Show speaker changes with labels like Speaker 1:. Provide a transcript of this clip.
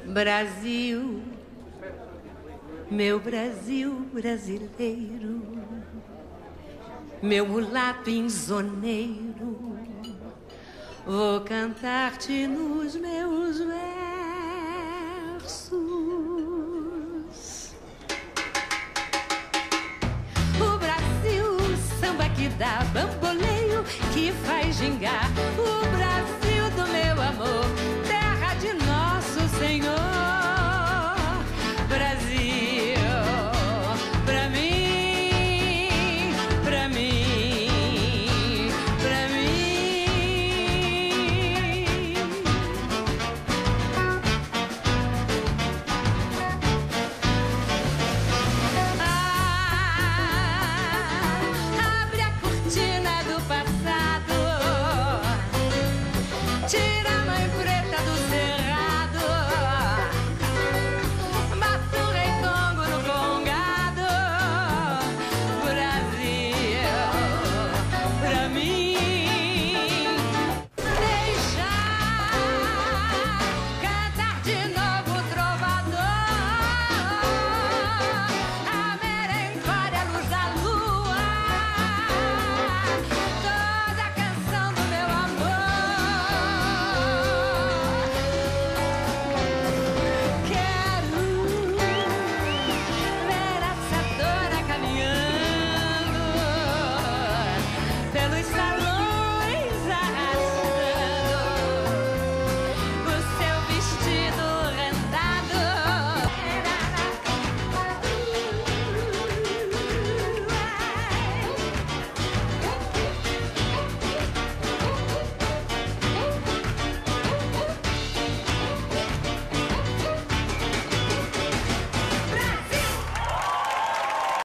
Speaker 1: Brasil, meu Brasil brasileiro, meu mulato insoneiro, vou cantar-te nos meus versos. O Brasil, samba que dá bamboleio, que faz gingar. O Brasil do meu amor, terra de nosso Senhor. Brasil, pra mim, pra mim, pra mim. Abre a cortina do passado, tira a mãe preta do